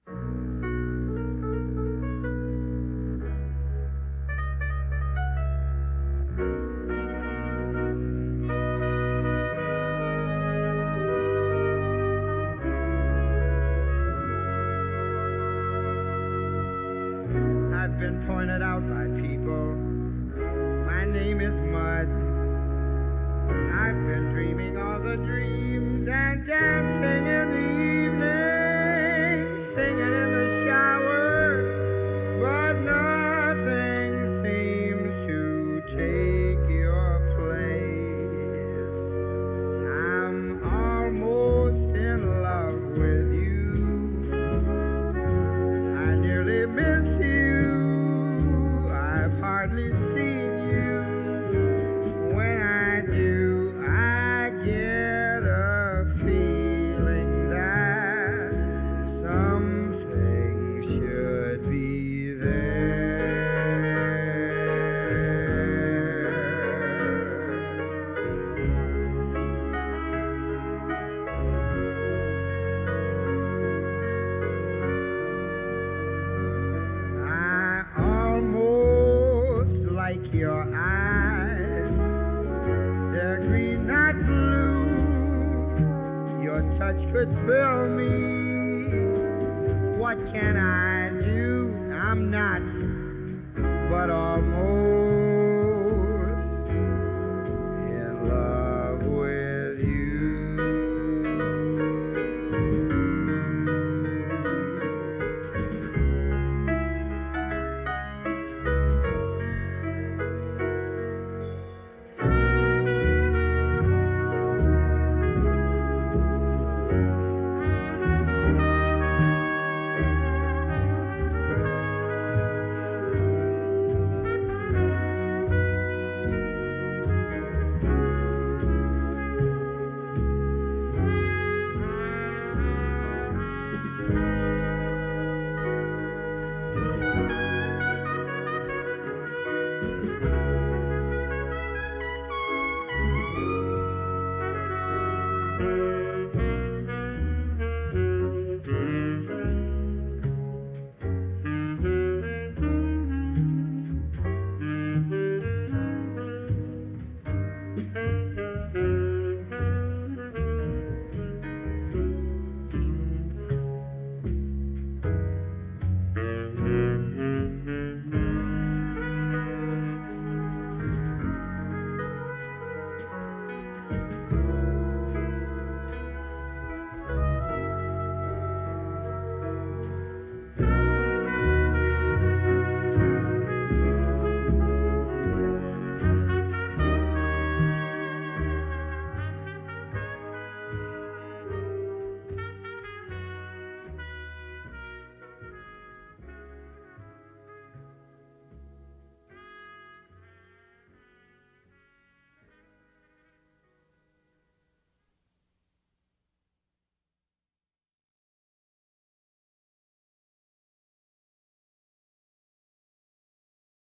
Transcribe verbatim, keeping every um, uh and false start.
I've been pointed out by people. My name is Mud. I've been dreaming all the dreams and dancing in the evening, singing in the shower, but nothing seems to take your place. I'm almost in love with you. I nearly miss you. I've hardly seen you. When I do, I get a feeling that something should be there. I almost like your eyes. They're green, not blue. Your touch could fill me. What can I do? I'm not, but almost.